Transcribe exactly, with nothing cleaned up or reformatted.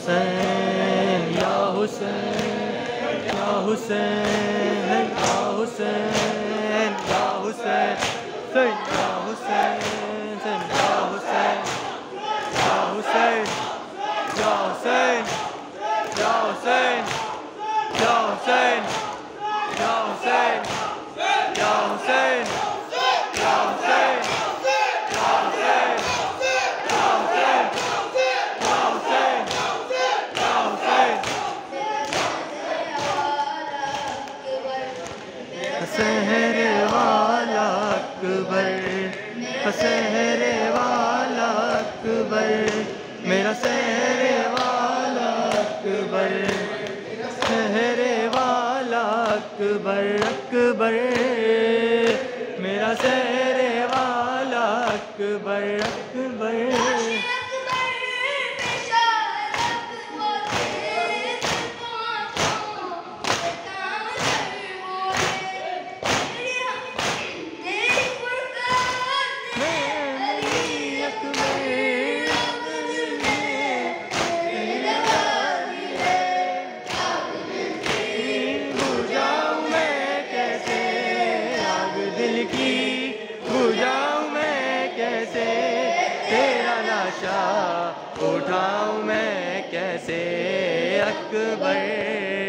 हुसैन या हुसैन या हुसैन या हुसैन या हुसैन या हुसैन या हुसैन या हुसैन या हुसैन या हुसैन या हुसैन या हुसैन या हुसैन या हुसैन सहरे वाला अकबर सहरे वाला अकबर मेरा सहरे वाला अकबर सहरे वाला अकबर अकबर मेरा सहरे वाला अकबर अकबर उठाऊं मैं कैसे अकबर।